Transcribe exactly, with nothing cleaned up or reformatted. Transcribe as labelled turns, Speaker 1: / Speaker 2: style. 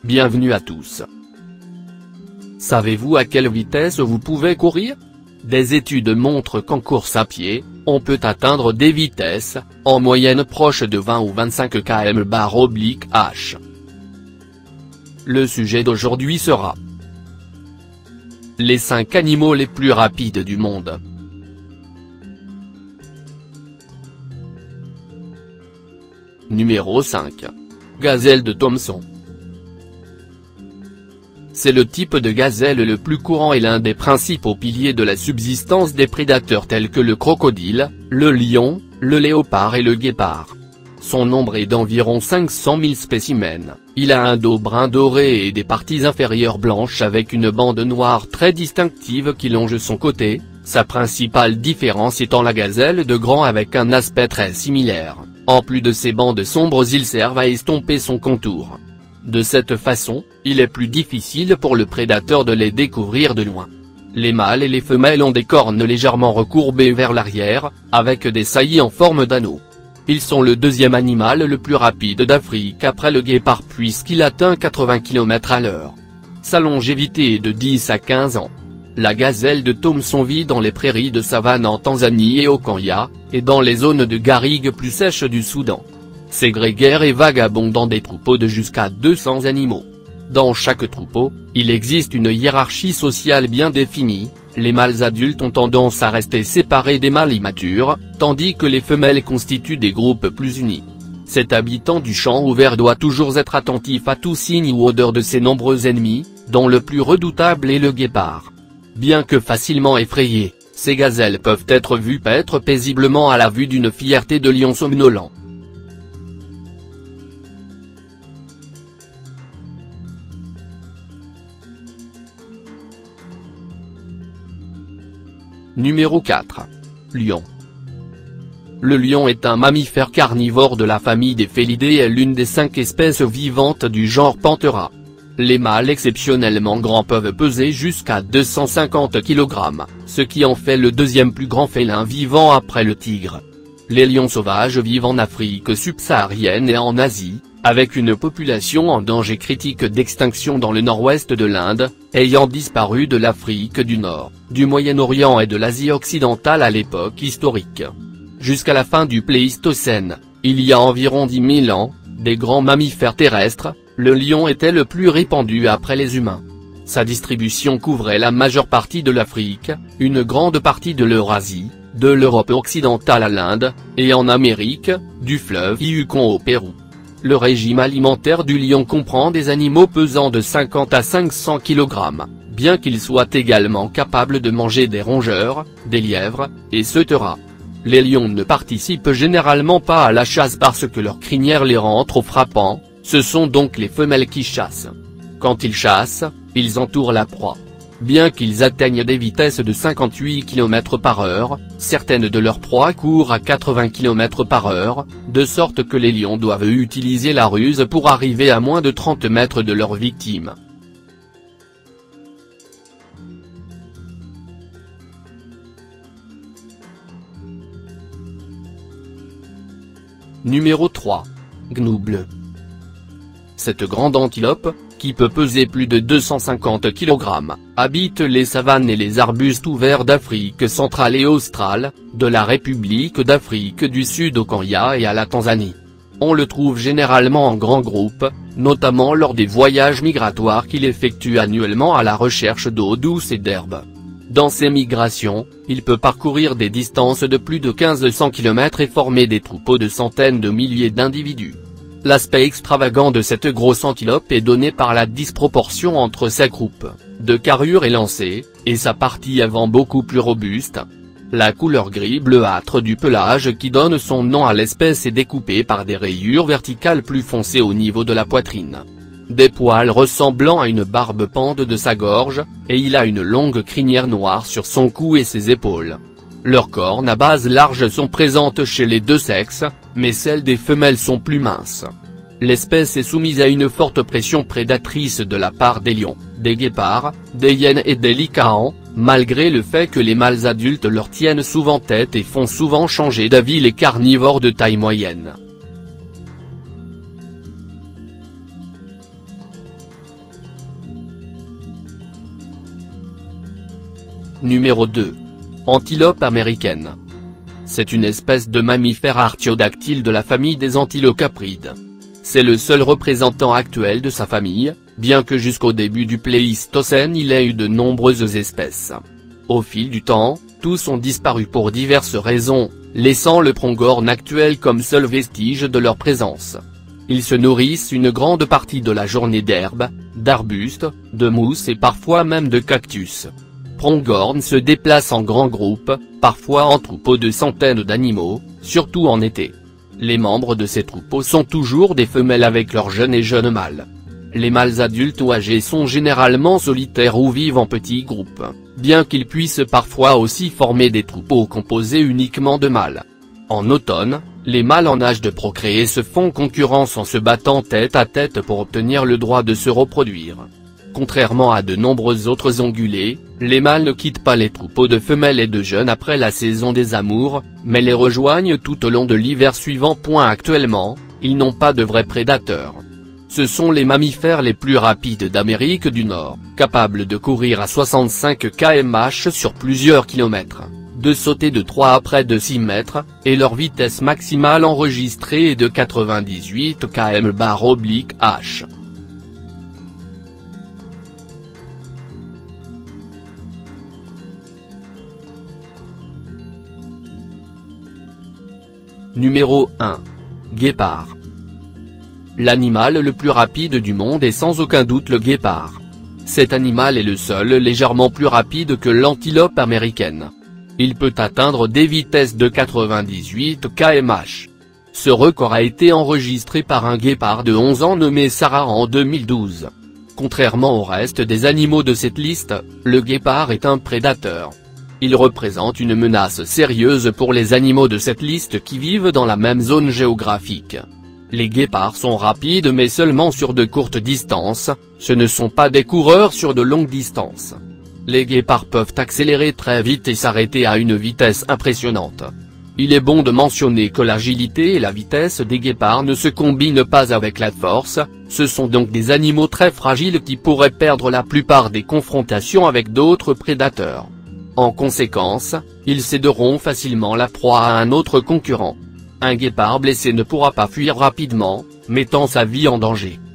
Speaker 1: bienvenue à tous. Savez-vous à quelle vitesse vous pouvez courir? Des études montrent qu'en course à pied, on peut atteindre des vitesses, en moyenne proches de vingt ou vingt-cinq kilomètres par heure. Le sujet d'aujourd'hui sera les cinq animaux les plus rapides du monde. Numéro cinq. Gazelle de Thomson. C'est le type de gazelle le plus courant et l'un des principaux piliers de la subsistance des prédateurs tels que le crocodile, le lion, le léopard et le guépard. Son nombre est d'environ cinq cent mille spécimens, il a un dos brun doré et des parties inférieures blanches avec une bande noire très distinctive qui longe son côté, sa principale différence étant la gazelle de Grand avec un aspect très similaire. En plus de ces bandes sombres, ils servent à estomper son contour. De cette façon, il est plus difficile pour le prédateur de les découvrir de loin. Les mâles et les femelles ont des cornes légèrement recourbées vers l'arrière, avec des saillies en forme d'anneau. Ils sont le deuxième animal le plus rapide d'Afrique après le guépard puisqu'il atteint quatre-vingts kilomètres à l'heure. Sa longévité est de dix à quinze ans. La gazelle de Thomson vit dans les prairies de savane en Tanzanie et au Kenya, et dans les zones de garrigues plus sèches du Soudan. C'est grégaire et vagabonde dans des troupeaux de jusqu'à deux cents animaux. Dans chaque troupeau, il existe une hiérarchie sociale bien définie, les mâles adultes ont tendance à rester séparés des mâles immatures, tandis que les femelles constituent des groupes plus unis. Cet habitant du champ ouvert doit toujours être attentif à tout signe ou odeur de ses nombreux ennemis, dont le plus redoutable est le guépard. Bien que facilement effrayées, ces gazelles peuvent être vues paître paisiblement à la vue d'une fierté de lion somnolent. Numéro quatre. Lion. Le lion est un mammifère carnivore de la famille des Félidés et est l'une des cinq espèces vivantes du genre Panthera. Les mâles exceptionnellement grands peuvent peser jusqu'à deux cent cinquante kilogrammes, ce qui en fait le deuxième plus grand félin vivant après le tigre. Les lions sauvages vivent en Afrique subsaharienne et en Asie, avec une population en danger critique d'extinction dans le nord-ouest de l'Inde, ayant disparu de l'Afrique du Nord, du Moyen-Orient et de l'Asie occidentale à l'époque historique. Jusqu'à la fin du Pléistocène, il y a environ dix mille ans, des grands mammifères terrestres, le lion était le plus répandu après les humains. Sa distribution couvrait la majeure partie de l'Afrique, une grande partie de l'Eurasie, de l'Europe occidentale à l'Inde, et en Amérique, du fleuve Yukon au Pérou. Le régime alimentaire du lion comprend des animaux pesant de cinquante à cinq cents kilogrammes, bien qu'ils soient également capables de manger des rongeurs, des lièvres, et sauterelles. Les lions ne participent généralement pas à la chasse parce que leur crinière les rend trop frappants, ce sont donc les femelles qui chassent. Quand ils chassent, ils entourent la proie. Bien qu'ils atteignent des vitesses de cinquante-huit kilomètres par heure, certaines de leurs proies courent à quatre-vingts kilomètres par heure, de sorte que les lions doivent utiliser la ruse pour arriver à moins de trente mètres de leur victime. Numéro trois. Gnou bleu. Cette grande antilope, qui peut peser plus de deux cent cinquante kilogrammes, habite les savanes et les arbustes ouverts d'Afrique centrale et australe, de la République d'Afrique du Sud au Kenya et à la Tanzanie. On le trouve généralement en grands groupes, notamment lors des voyages migratoires qu'il effectue annuellement à la recherche d'eau douce et d'herbe. Dans ces migrations, il peut parcourir des distances de plus de mille cinq cents kilomètres et former des troupeaux de centaines de milliers d'individus. L'aspect extravagant de cette grosse antilope est donné par la disproportion entre sa croupe, de carrure élancée, et sa partie avant beaucoup plus robuste. La couleur gris bleuâtre du pelage qui donne son nom à l'espèce est découpée par des rayures verticales plus foncées au niveau de la poitrine. Des poils ressemblant à une barbe pendent de sa gorge, et il a une longue crinière noire sur son cou et ses épaules. Leurs cornes à base large sont présentes chez les deux sexes, mais celles des femelles sont plus minces. L'espèce est soumise à une forte pression prédatrice de la part des lions, des guépards, des hyènes et des lycaons, malgré le fait que les mâles adultes leur tiennent souvent tête et font souvent changer d'avis les carnivores de taille moyenne. Numéro deux. Antilope américaine. C'est une espèce de mammifère artiodactyle de la famille des antilocaprides. C'est le seul représentant actuel de sa famille, bien que jusqu'au début du Pléistocène il ait eu de nombreuses espèces. Au fil du temps, tous ont disparu pour diverses raisons, laissant le prongorne actuel comme seul vestige de leur présence. Ils se nourrissent une grande partie de la journée d'herbes, d'arbustes, de mousses et parfois même de cactus. Prongorne se déplace en grands groupes, parfois en troupeaux de centaines d'animaux, surtout en été. Les membres de ces troupeaux sont toujours des femelles avec leurs jeunes et jeunes mâles. Les mâles adultes ou âgés sont généralement solitaires ou vivent en petits groupes, bien qu'ils puissent parfois aussi former des troupeaux composés uniquement de mâles. En automne, les mâles en âge de procréer se font concurrence en se battant tête à tête pour obtenir le droit de se reproduire. Contrairement à de nombreux autres ongulés, les mâles ne quittent pas les troupeaux de femelles et de jeunes après la saison des amours, mais les rejoignent tout au long de l'hiver suivant. Actuellement, ils n'ont pas de vrais prédateurs. Ce sont les mammifères les plus rapides d'Amérique du Nord, capables de courir à soixante-cinq kilomètres heure sur plusieurs kilomètres, de sauter de trois à près de six mètres, et leur vitesse maximale enregistrée est de quatre-vingt-dix-huit kilomètres heure. Numéro un. Guépard. L'animal le plus rapide du monde est sans aucun doute le guépard. Cet animal est le seul légèrement plus rapide que l'antilope américaine. Il peut atteindre des vitesses de quatre-vingt-dix-huit kilomètres heure. Ce record a été enregistré par un guépard de onze ans nommé Sarah en deux mille douze. Contrairement au reste des animaux de cette liste, le guépard est un prédateur. Il représente une menace sérieuse pour les animaux de cette liste qui vivent dans la même zone géographique. Les guépards sont rapides mais seulement sur de courtes distances, ce ne sont pas des coureurs sur de longues distances. Les guépards peuvent accélérer très vite et s'arrêter à une vitesse impressionnante. Il est bon de mentionner que l'agilité et la vitesse des guépards ne se combinent pas avec la force, ce sont donc des animaux très fragiles qui pourraient perdre la plupart des confrontations avec d'autres prédateurs. En conséquence, ils céderont facilement la proie à un autre concurrent. Un guépard blessé ne pourra pas fuir rapidement, mettant sa vie en danger.